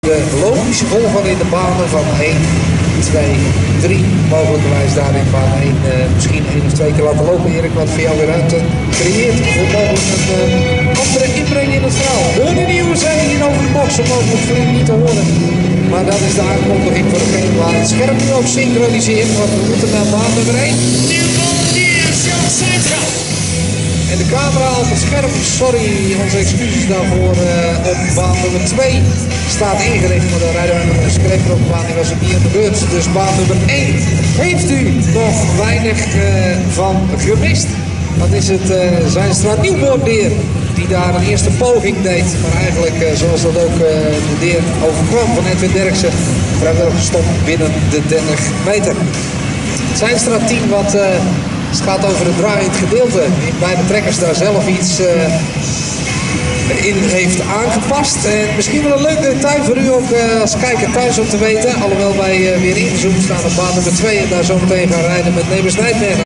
De logische volgorde in de banen van 1, 2, 3, mogelijkerwijs daar in baan 1 misschien 1 of 2 keer laten lopen. Erik, wat voor jou weer ruimte creëert. Hoe mogelijk een andere inbreng in het verhaal. Hoor je die jongens hier over de box, om mogelijk flink niet te horen. Maar dat is de aankondiging voor degene waar het scherm nu ook synchroniseert. Want we moeten naar baan nummer 1. En de camera op het scherm, sorry, onze excuses daarvoor, op baan nummer 2 staat ingericht. Maar dan rijden we nog een scraper op de baan, die was er niet aan de beurt. Dus baan nummer 1 heeft u nog weinig van gemist. Dat is het Zijnstra Nieuwboordeer die daar een eerste poging deed. Maar eigenlijk, zoals dat ook de deer overkwam van Edwin Derksen, vrijwel gestopt binnen de 30 meter. Het Zijnstra team wat... Het gaat over het draaiend gedeelte. Bij de trekkers daar zelf iets in heeft aangepast. En misschien wel een leuk detail voor u ook als kijker thuis om te weten. Alhoewel wij weer ingezoomd staan op baan nummer 2 en daar zometeen gaan rijden met Nebers Nijmegen.